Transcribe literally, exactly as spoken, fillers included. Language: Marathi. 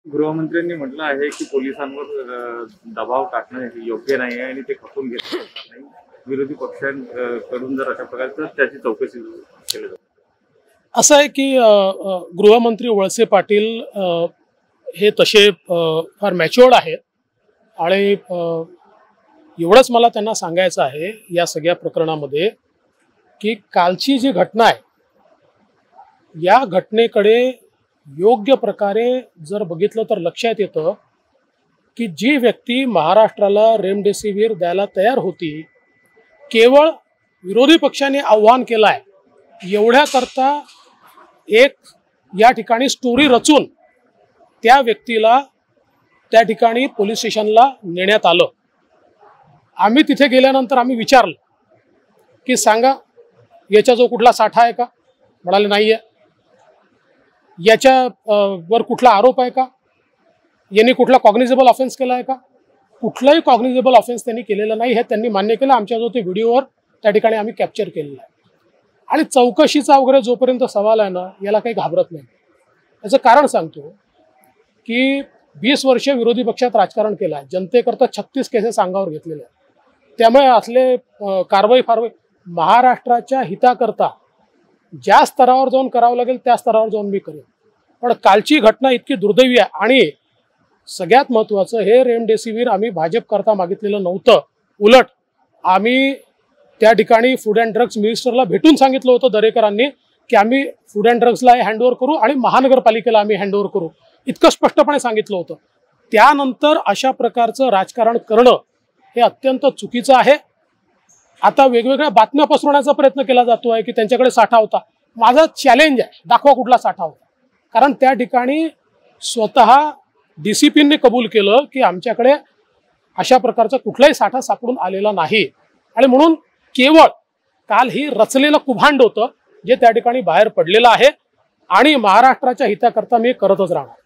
गृहमंत्र्यांनी म्हटलं आहे की पोलिसांवर अ, दबाव टाकणं हे योग्य नाही आहे आणि ते खपून घेतलं जाणार नाही. विरोधी पक्षांकडून जर अशा प्रकारचं त्याची चौकशी केली जाते. असं आहे की अ, अ, गृहमंत्री वळसे पाटील अ, हे तसे अ, फार मॅच्युअर्ड आहेत आणि अ, एवढंच मला त्यांना सांगायचं आहे या सगळ्या प्रकरणामध्ये की कालची जी घटना आहे या घटनेकडे योग्य प्रकारे जर बघितलं तर लक्षात येतं की जी व्यक्ती महाराष्ट्राला रेमडेसिवीर द्यायला तयार होती केवळ विरोधी पक्षाने आव्हान केलं आहे एवढ्याकरता एक या ठिकाणी स्टोरी रचून त्या व्यक्तीला त्या ठिकाणी पोलीस स्टेशनला नेण्यात आलं. आम्ही तिथे गेल्यानंतर आम्ही विचारलं की सांगा याचा जो कुठला साठा आहे का? म्हणाले नाही आहे. याच्या वर कुठला आरोप आहे का? यांनी कुठला कॉग्निजेबल ऑफेन्स केला आहे का? कुठलाही कॉग्निजेबल ऑफेन्स त्यांनी केलेला नाही हे त्यांनी मान्य केलं. आमच्या जो ते व्हिडिओवर त्या ठिकाणी आम्ही कॅप्चर केलेला आहे. आणि चौकशीचा वगैरे जोपर्यंत सवाल आहे ना याला काही घाबरत नाही. याचं कारण सांगतो की वीस वर्ष विरोधी पक्षात राजकारण केलं आहे. जनतेकरता छत्तीस केसेस अंगावर घेतलेल्या आहेत. त्यामुळे असले कारवाई फारवाई महाराष्ट्राच्या हिताकरता ज्या स्तरावर जाऊन करावं लागेल त्या स्तरावर जाऊन मी करेन. पण कालची घटना इतकी दुर्दैवी आहे आणि सगळ्यात महत्त्वाचं हे रेमडेसिवीर आम्ही भाजपकरता मागितलेलं नव्हतं. उलट आम्ही त्या ठिकाणी फूड अँड ड्रग्स मिनिस्टरला भेटून सांगितलं होतं दरेकरांनी की आम्ही फूड अँड ड्रग्सला हँडओव्हर करू आणि महानगरपालिकेला आम्ही हँडओव्हर करू इतकं स्पष्टपणे सांगितलं होतं. त्यानंतर अशा प्रकारचं राजकारण करणं हे अत्यंत चुकीचं आहे. आता वेगवेगळ्या बातम्या पसरवण्याचा प्रयत्न केला जातो आहे की त्यांच्याकडे साठा होता. माझा चॅलेंज आहे दाखवा कुठला साठा होता. कारण त्या ठिकाणी स्वतः डी सी पींनी कबूल केलं की आमच्याकडे अशा प्रकारचा कुठलाही साठा सापडून आलेला नाही. आणि म्हणून केवळ काल ही रचलेलं कुभांड होतं जे त्या ठिकाणी बाहेर पडलेलं आहे आणि महाराष्ट्राच्या हिताकरता मी करतच राहणार.